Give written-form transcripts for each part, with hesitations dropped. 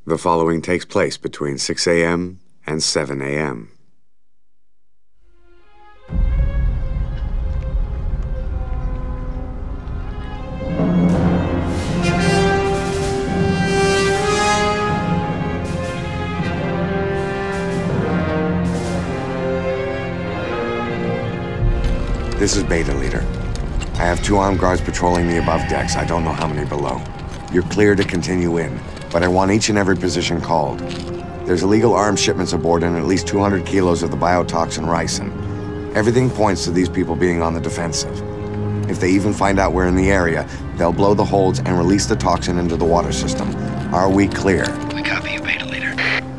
The following takes place between 6 a.m. and 7 a.m. This is Beta Leader. I have 2 armed guards patrolling the above decks. I don't know how many below. You're clear to continue in, but I want each and every position called. There's illegal arms shipments aboard and at least 200 kilos of the biotoxin ricin. Everything points to these people being on the defensive. If they even find out we're in the area, they'll blow the holds and release the toxin into the water system. Are we clear? We copy you, Beta Leader.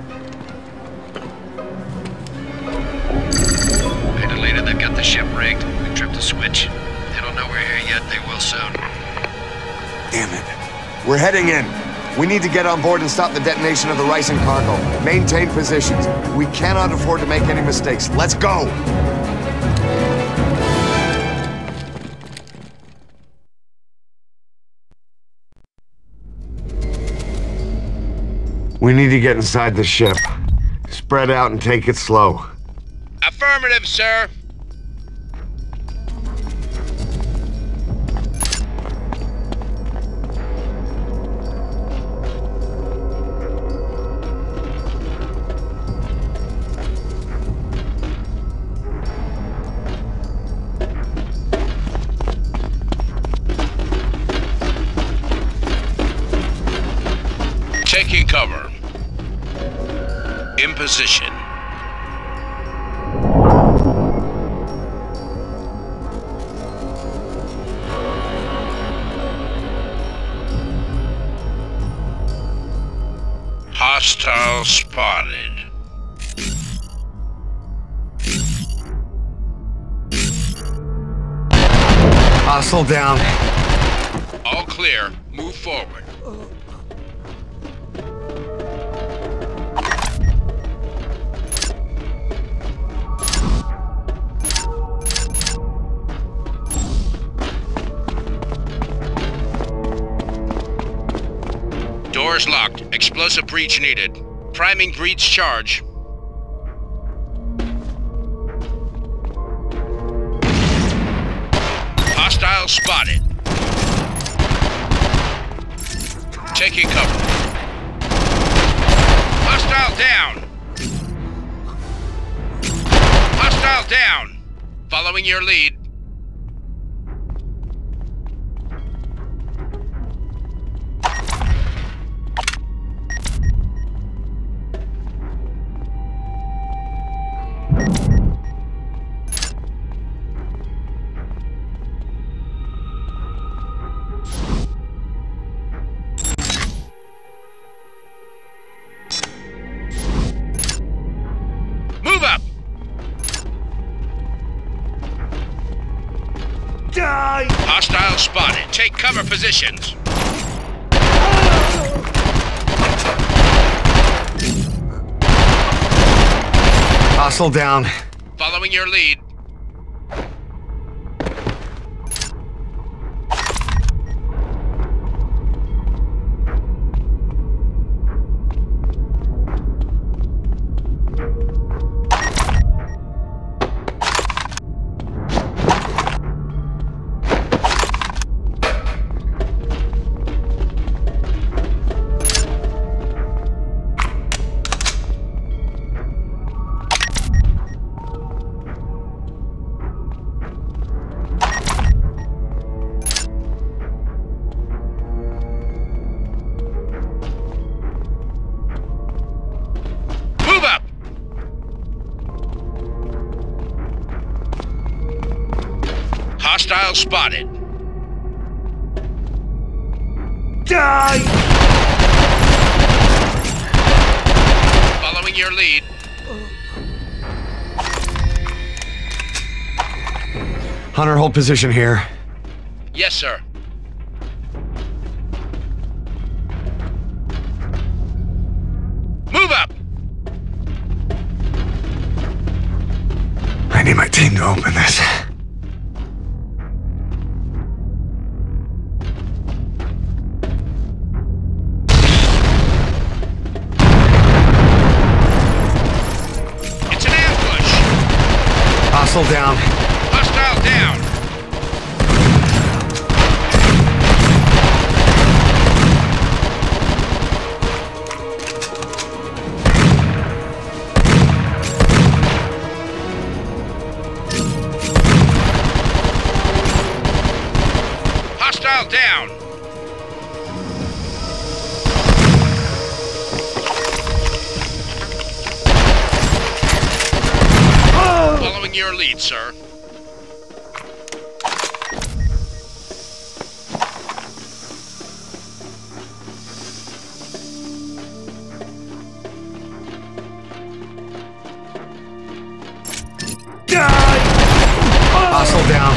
Beta Leader, they've got the ship rigged. We tripped the switch. They don't know we're here yet. They will soon. Damn it. We're heading in. We need to get on board and stop the detonation of the ricin cargo. Maintain positions. We cannot afford to make any mistakes. Let's go! We need to get inside the ship. Spread out and take it slow. Affirmative, sir. Taking cover. In position. Hostile spotted. Hostile down. All clear. Move forward. Doors locked. Explosive breach needed. Priming breach charge. Hostile spotted. Taking cover. Hostile down. Hostile down. Following your lead. Move up! Die! Hostile spotted. Take cover positions. Hostile down. Following your lead. Move up! Hostile spotted. Die! Following your lead. Hunter, hold position here. Yes, sir. Move up! I need my team to open this. Hostile down. Hostile down! Hostile down! Following your lead, sir. Hostile down.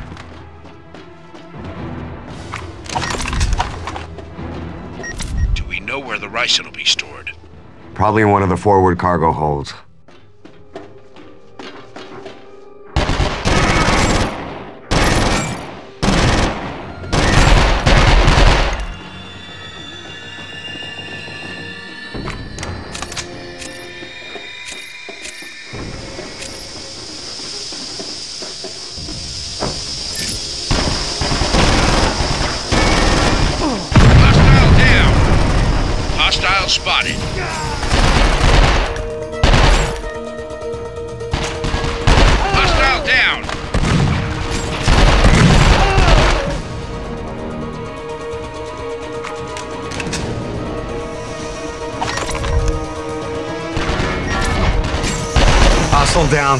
Do we know where the ricin will be stored? Probably in one of the forward cargo holds. Hostile spotted. Hostile down. Hostile down.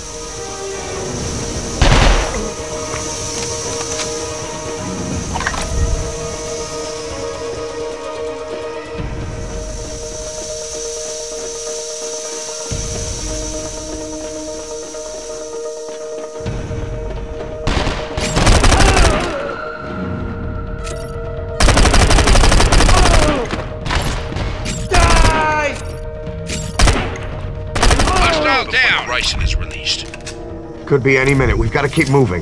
Down. Ricin is released. Could be any minute. We've got to keep moving.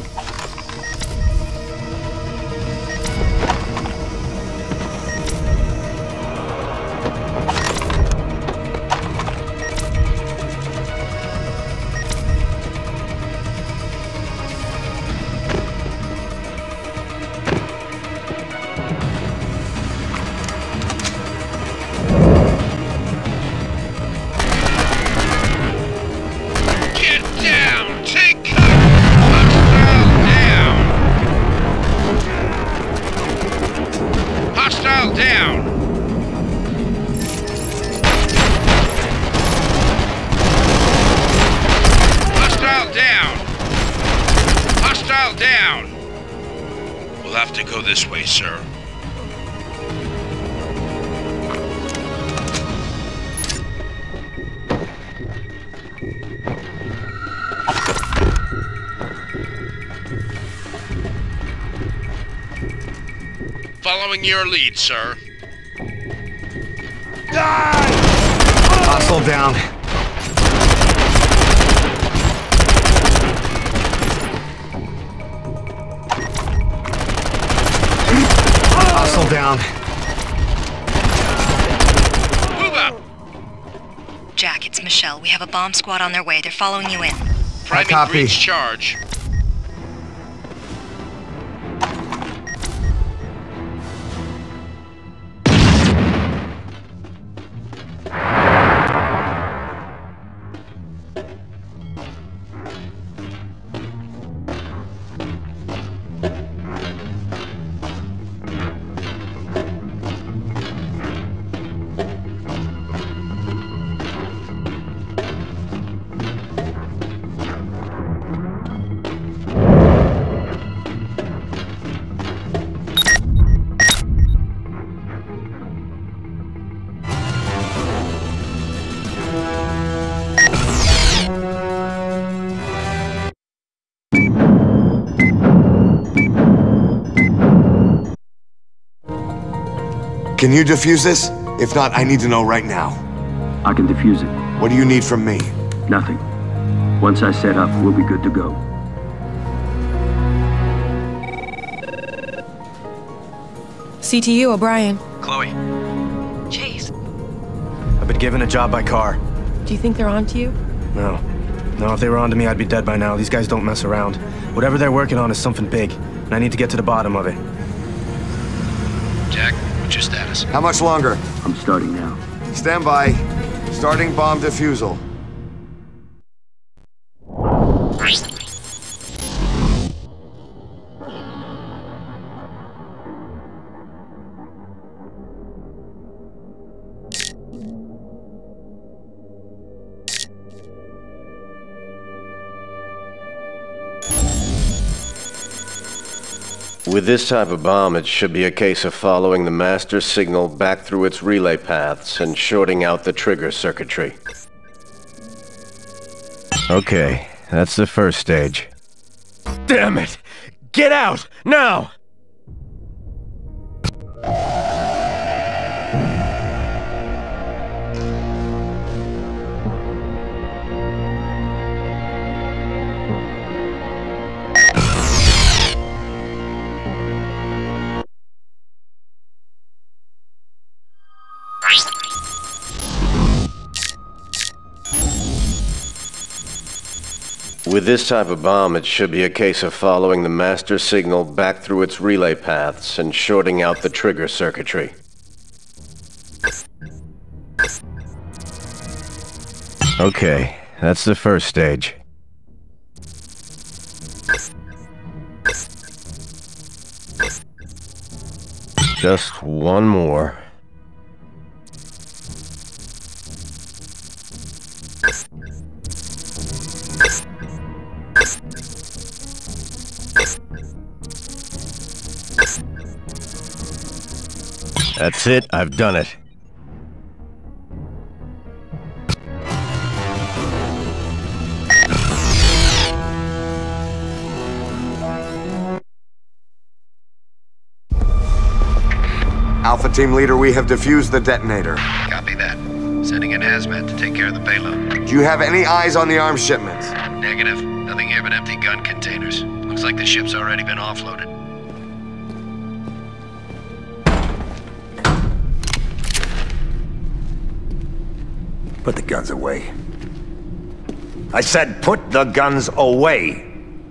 Hostile down! Hostile down! Hostile down! We'll have to go this way, sir. Following your lead, sir. Die! Hostile down. Hostile down. Move up! Jack, it's Michelle. We have a bomb squad on their way. They're following you in. Priming copy. breach charge. Can you defuse this? If not, I need to know right now. I can defuse it. What do you need from me? Nothing. Once I set up, we'll be good to go. CTU, O'Brien. Chloe, Chase, I've been given a job by Carr. do you think they're on to you? No. No, if they were onto me, I'd be dead by now. These guys don't mess around. Whatever they're working on is something big, and I need to get to the bottom of it. Jack, what's your status? How much longer? I'm starting now. Stand by. Starting bomb defusal. With this type of bomb, it should be a case of following the master signal back through its relay paths and shorting out the trigger circuitry. Okay, that's the first stage. Damn it! Get out! Now! With this type of bomb, it should be a case of following the master signal back through its relay paths and shorting out the trigger circuitry. Okay, that's the first stage. Just one more. That's it, I've done it. Alpha Team Leader, we have defused the detonator. Copy that. Sending in hazmat to take care of the payload. Do you have any eyes on the arms shipments? Negative. Nothing here but empty gun containers. Looks like the ship's already been offloaded. Put the guns away. I said put the guns away!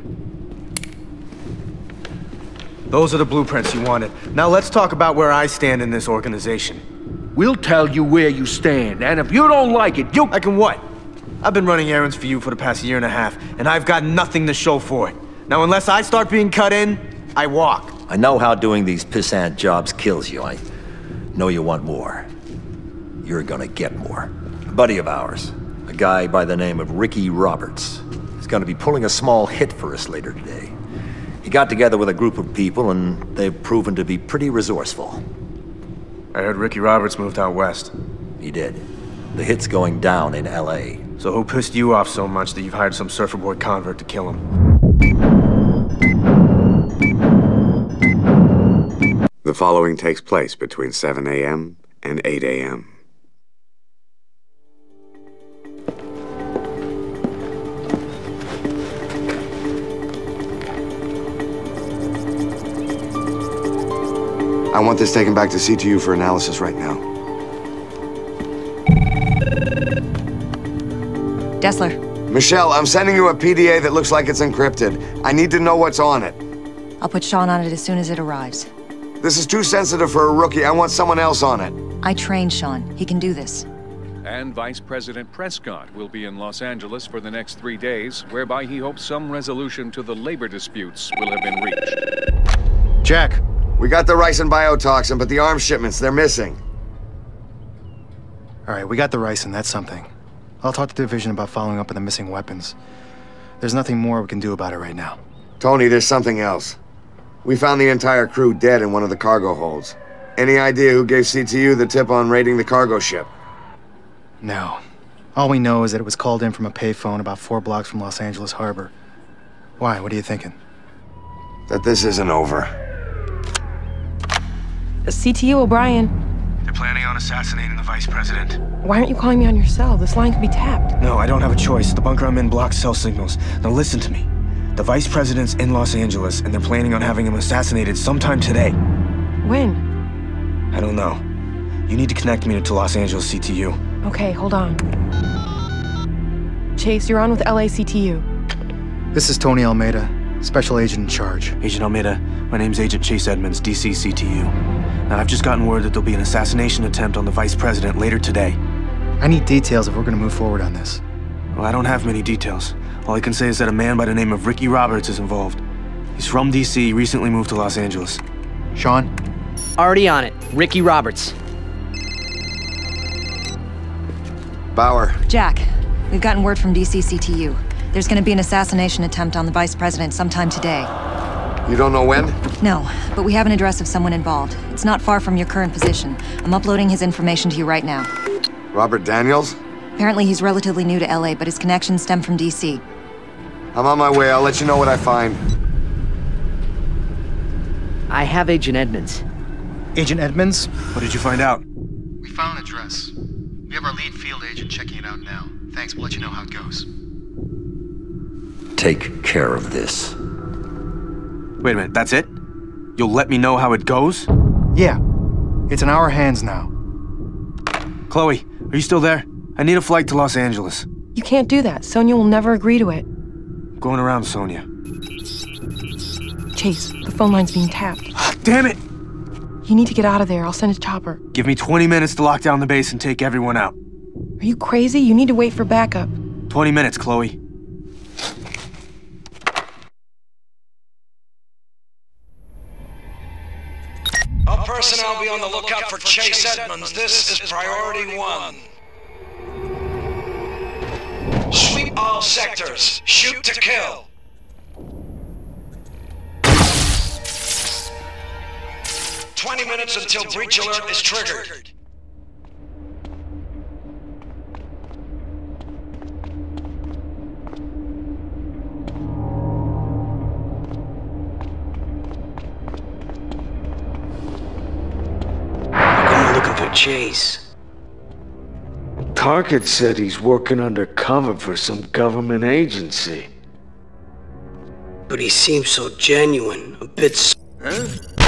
Those are the blueprints you wanted. Now let's talk about where I stand in this organization. We'll tell you where you stand, and if you don't like it, you... I can what? I've been running errands for you for the past year and a half, and I've got nothing to show for it. Now unless I start being cut in, I walk. I know how doing these pissant jobs kills you. I know you want more. You're gonna get more. A buddy of ours, a guy by the name of Ricky Roberts, is gonna be pulling a small hit for us later today. He got together with a group of people, and they've proven to be pretty resourceful. I heard Ricky Roberts moved out west. He did. The hit's going down in L.A. So who pissed you off so much that you've hired some surfer boy convert to kill him? The following takes place between 7 a.m. and 8 a.m. I want this taken back to CTU for analysis right now. Dessler. Michelle, I'm sending you a PDA that looks like it's encrypted. I need to know what's on it. I'll put Sean on it as soon as it arrives. This is too sensitive for a rookie. I want someone else on it. I trained Sean. He can do this. And Vice President Prescott will be in Los Angeles for the next 3 days, whereby he hopes some resolution to the labor disputes will have been reached. Jack. We got the ricin biotoxin, but the arms shipments, they're missing. All right, we got the ricin, that's something. I'll talk to the division about following up on the missing weapons. There's nothing more we can do about it right now. Tony, there's something else. We found the entire crew dead in one of the cargo holds. Any idea who gave CTU the tip on raiding the cargo ship? No. All we know is that it was called in from a payphone about 4 blocks from Los Angeles Harbor. Why? What are you thinking? That this isn't over. CTU O'Brien. They're planning on assassinating the vice president. Why aren't you calling me on your cell? This line could be tapped. No, I don't have a choice. The bunker I'm in blocks cell signals. Now listen to me. The vice president's in Los Angeles, and they're planning on having him assassinated sometime today. When? I don't know. You need to connect me to Los Angeles CTU. Okay, hold on. Chase, you're on with LACTU. This is Tony Almeida, Special Agent in charge. Agent Almeida, my name's Agent Chase Edmonds, DCCTU. Now, I've just gotten word that there'll be an assassination attempt on the Vice President later today. I need details if we're gonna move forward on this. Well, I don't have many details. All I can say is that a man by the name of Ricky Roberts is involved. He's from DC, recently moved to Los Angeles. Sean? Already on it. Ricky Roberts. Bauer. Jack, we've gotten word from DCCTU. There's gonna be an assassination attempt on the Vice President sometime today. You don't know when? No, but we have an address of someone involved. It's not far from your current position. I'm uploading his information to you right now. Robert Daniels? Apparently he's relatively new to LA, but his connections stem from DC. I'm on my way. I'll let you know what I find. I have Agent Edmonds. Agent Edmonds? What did you find out? We found an address. We have our lead field agent checking it out now. Thanks, we'll let you know how it goes. Take care of this. Wait a minute, that's it? You'll let me know how it goes? Yeah. It's in our hands now. Chloe, are you still there? I need a flight to Los Angeles. You can't do that. Sonia will never agree to it. I'm going around, Sonia. Chase, the phone line's being tapped. Damn it! You need to get out of there. I'll send a chopper. Give me 20 minutes to lock down the base and take everyone out. Are you crazy? You need to wait for backup. 20 minutes, Chloe. All personnel be on the lookout for Chase Edmonds. This is Priority 1. Sweep all sectors. Shoot to kill. "20 minutes until breach alert is triggered." I'm looking for Chase. Target said he's working undercover for some government agency. But he seems so genuine, a bit... Huh?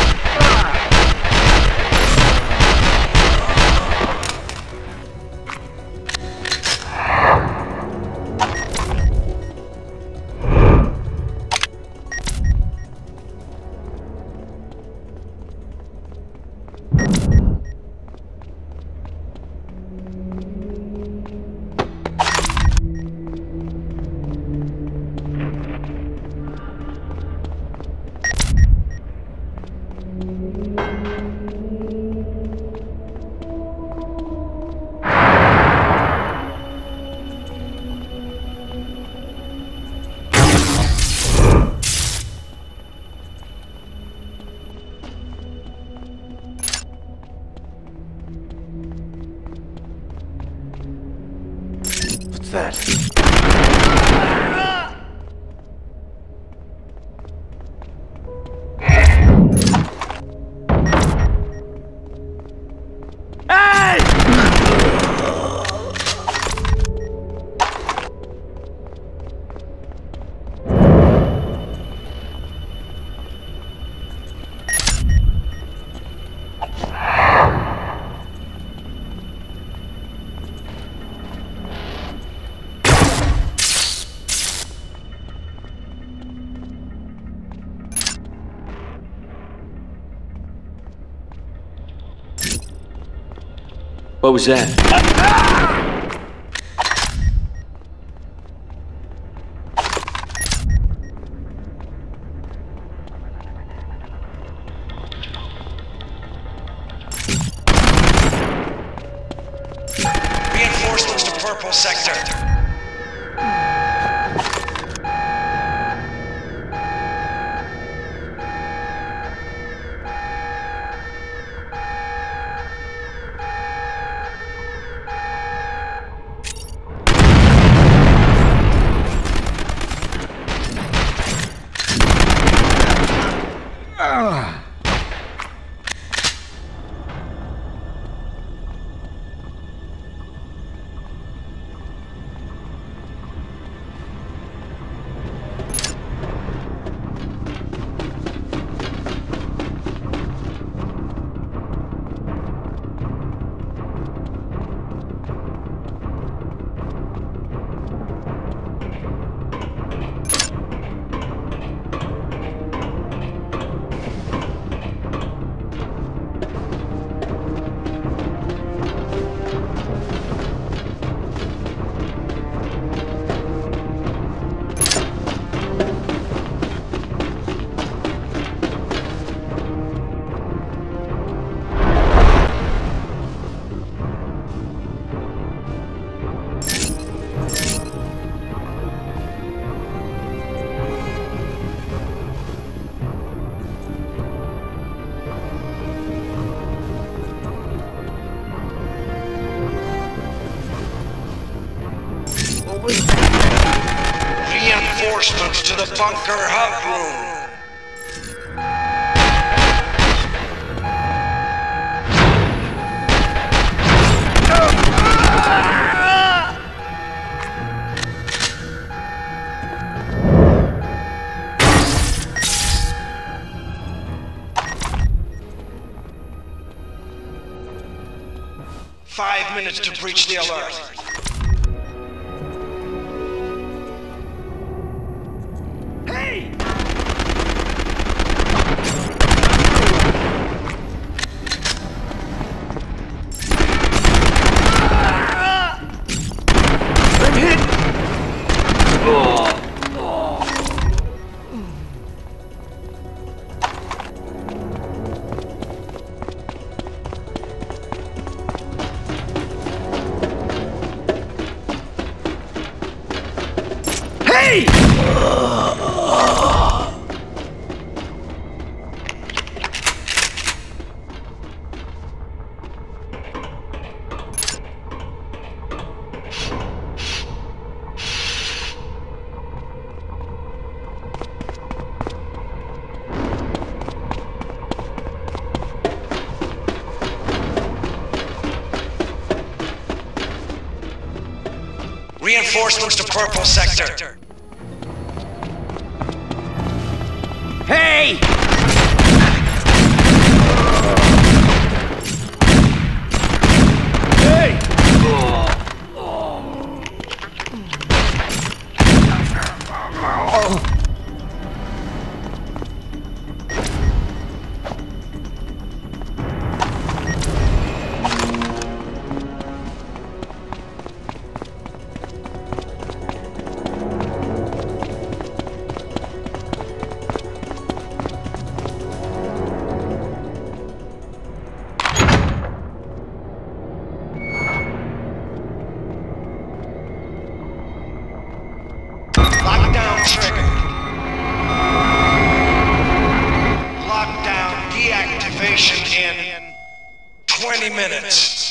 What was that? Reinforcements to Purple Sector. Reinforcements to the bunker hub room. Five minutes to breach the alert. Reinforcements to Purple Sector. Hey! Hey! Lockdown triggered. Lockdown deactivation in 20 minutes.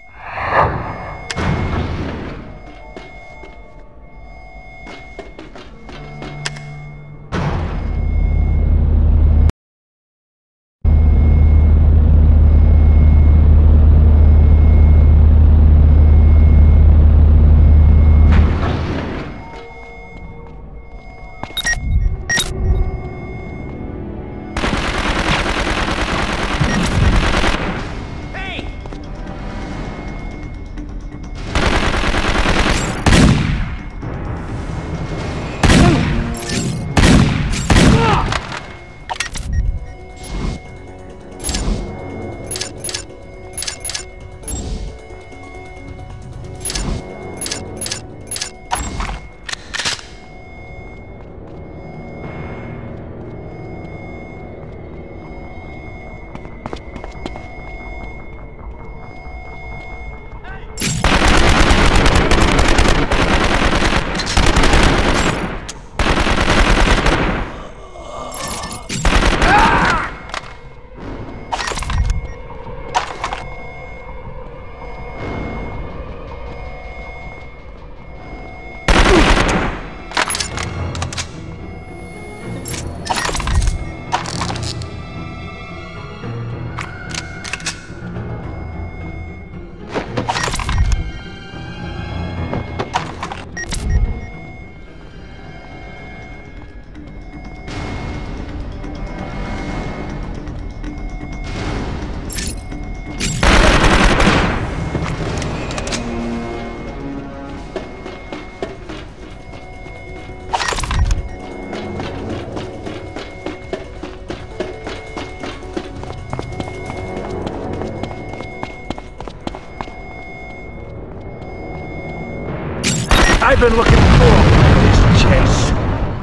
I've been looking forward to this chase.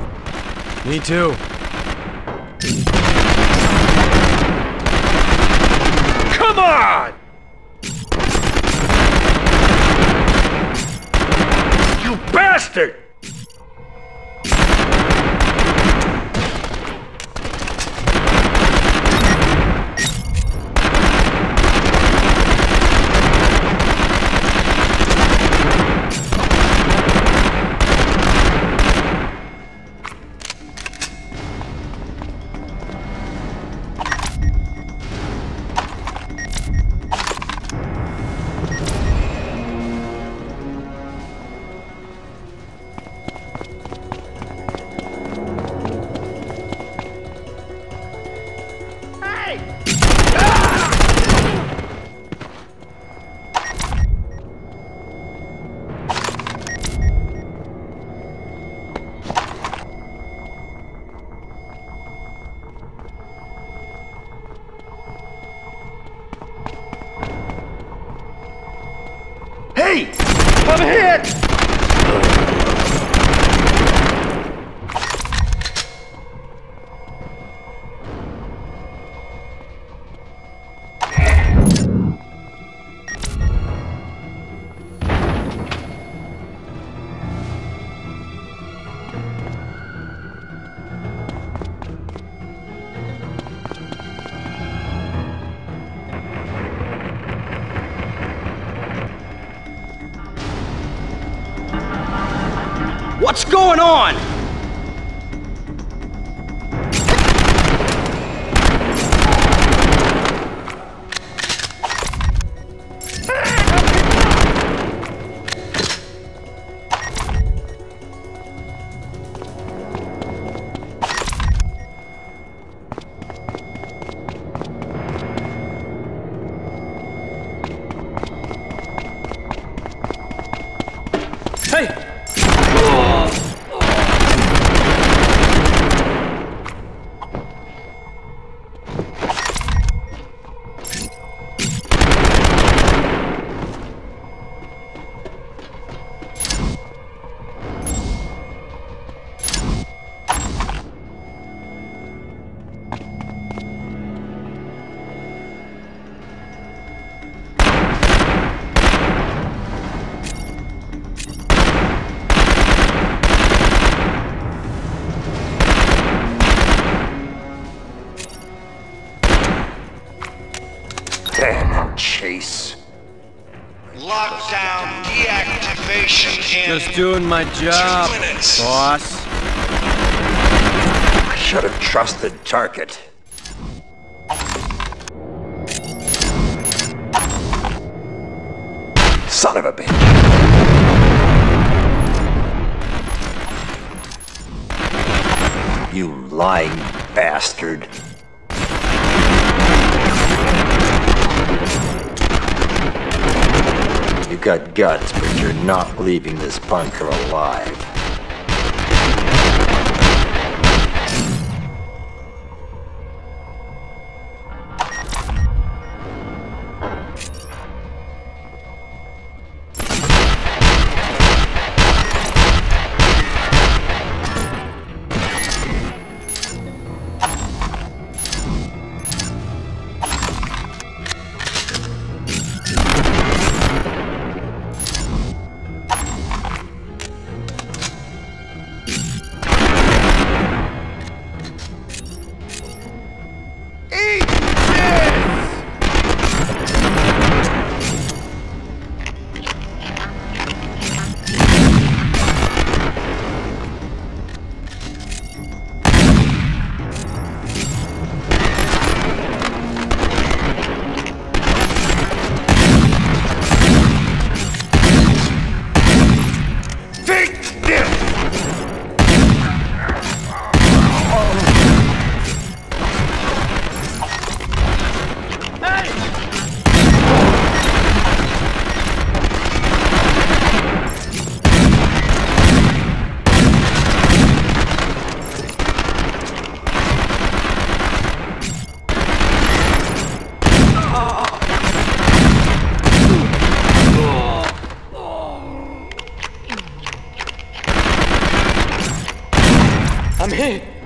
Me too. Come on! You bastard! Hey! I'm hit! What's going on? Hey! Damn, Chase. Lockdown, deactivation in... Just doing my job, 2 minutes. boss. I should have trusted Target. Son of a bitch. You lying bastard. You got guts, but you're not leaving this bunker alive. I'm hit.